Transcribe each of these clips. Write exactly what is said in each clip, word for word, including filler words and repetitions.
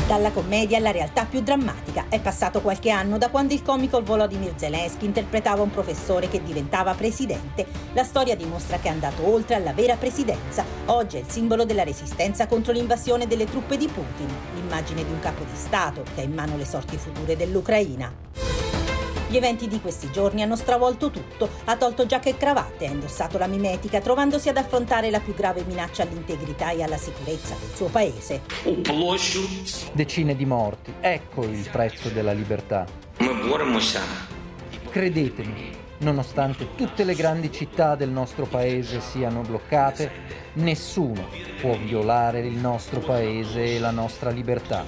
Dalla commedia alla realtà più drammatica. È passato qualche anno da quando il comico Volodymyr Zelensky interpretava un professore che diventava presidente. La storia dimostra che è andato oltre alla vera presidenza. Oggi è il simbolo della resistenza contro l'invasione delle truppe di Putin, l'immagine di un capo di Stato che ha in mano le sorti future dell'Ucraina. Gli eventi di questi giorni hanno stravolto tutto. Ha tolto giacca e cravatte, ha indossato la mimetica, trovandosi ad affrontare la più grave minaccia all'integrità e alla sicurezza del suo paese. Decine di morti, ecco il prezzo della libertà. Credetemi, nonostante tutte le grandi città del nostro paese siano bloccate, nessuno può violare il nostro paese e la nostra libertà.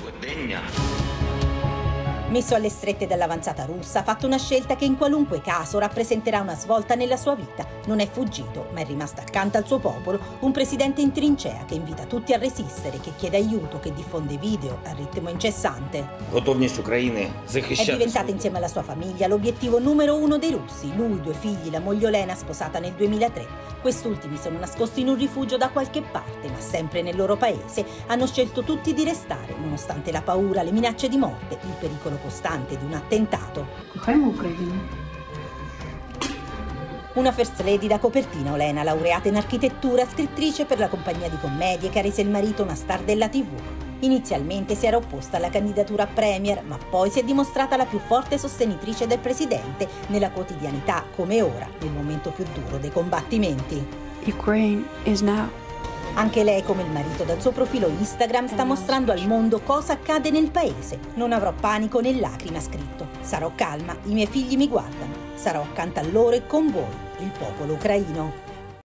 Messo alle strette dall'avanzata russa, ha fatto una scelta che in qualunque caso rappresenterà una svolta nella sua vita. Non è fuggito, ma è rimasto accanto al suo popolo, un presidente in trincea che invita tutti a resistere, che chiede aiuto, che diffonde video a ritmo incessante. È diventata insieme alla sua famiglia l'obiettivo numero uno dei russi. Lui, due figli, la moglie Olena sposata nel duemilatré. Quest'ultimi sono nascosti in un rifugio da qualche parte, ma sempre nel loro paese. Hanno scelto tutti di restare, nonostante la paura, le minacce di morte, il pericolo costante di un attentato. Una first lady da copertina, Olena, laureata in architettura, scrittrice per la compagnia di commedie che ha reso il marito una star della tivù. Inizialmente si era opposta alla candidatura a premier, ma poi si è dimostrata la più forte sostenitrice del presidente nella quotidianità, come ora, nel momento più duro dei combattimenti. Ukraine is now. Anche lei, come il marito, dal suo profilo Instagram sta mostrando al mondo cosa accade nel paese. Non avrò panico né lacrime, ha scritto. Sarò calma, i miei figli mi guardano. Sarò accanto a loro e con voi, il popolo ucraino.